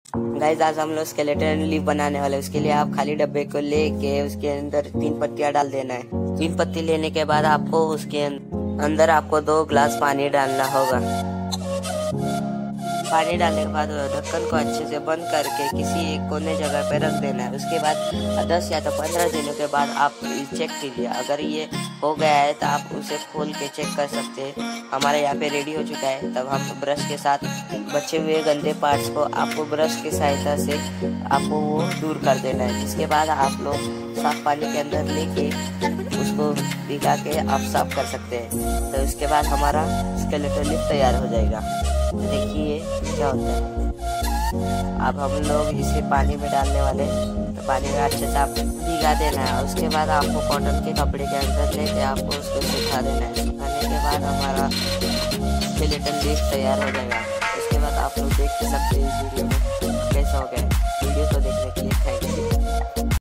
Guys आज हम लोग स्केलेटन लीफ बनाने वाले। उसके लिए आप खाली डब्बे को लेके उसके अंदर 3 पत्तियां डाल देना है। 3 पत्ती लेने के बाद आपको उसके अंदर आपको 2 ग्लास पानी डालना होगा। पानी डालने के बाद ढक्कन को अच्छे से बंद करके किसी एक कोने जगह पे रख देना है। उसके बाद 10 या तो 15 दिनों के बाद आप चेक कीजिए। अगर ये हो गया है तो आप उसे खोल के चेक कर सकते हैं। हमारे यहाँ पे रेडी हो चुका है। तब हम ब्रश के साथ बचे हुए गंदे पार्ट्स को आपको ब्रश की सहायता से आपको वो दूर कर देना है। जिसके बाद आप लोग साफ पानी के अंदर लेके उसको भिगा के आप साफ कर सकते हैं। तो उसके बाद हमारा स्केलेटन लीफ तैयार हो जाएगा। देखिए क्या होता है। अब हम लोग इसे पानी में डालने वाले, तो पानी में अच्छे से आप भिगा देना है। उसके बाद आपको कॉटन के कपड़े के अंदर लेके आपको उसको सुखा देना है। सुखाने के बाद हमारा स्केलेटन लीफ तैयार हो जाएगा। उसके बाद आप लोग देख सकते हैं इस वीडियो में।